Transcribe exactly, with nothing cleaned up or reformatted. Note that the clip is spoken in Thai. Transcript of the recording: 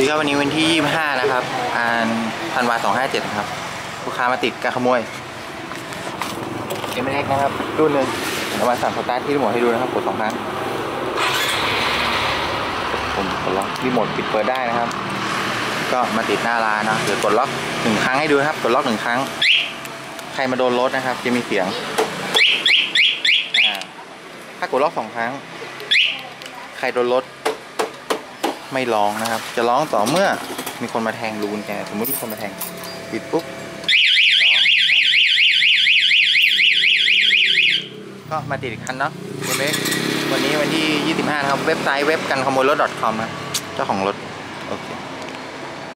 ดีครับวันนี้วันที่ยี่สิบห้านะครับอ่านธันวาสองห้าเจ็ดครับลูกค้ามาติดการขโมย เอ็ม เอ็กซ์ นะครับรุ่นหนึ่งเอามาสั่งสตาร์ทที่รีโมทให้ดูนะครับกดสองครั้งผมกดล็อกรีโมทปิดเปิดได้นะครับก็มาติดหน้าร้านนะเดี๋ยวกดล็อกหนึ่งครั้งให้ดูนะครับกดล็อกหนึ่งครั้งใครมาโดนรถนะครับจะมีเสียงถ้ากดล็อกสองครั้งใครโดนรถไม่ร้องนะครับจะร้องต่อเมื่อมีคนมาแทงรูกุญแจสมมติมีคนมาแทงปิดปุ๊บร้องก็มาติดอีกคันเนาะเว็บวันนี้วันที่ยี่สิบห้านะครับเว็บไซต์เว็บกันขโมยรถ .com นะเจ้าของรถโอเค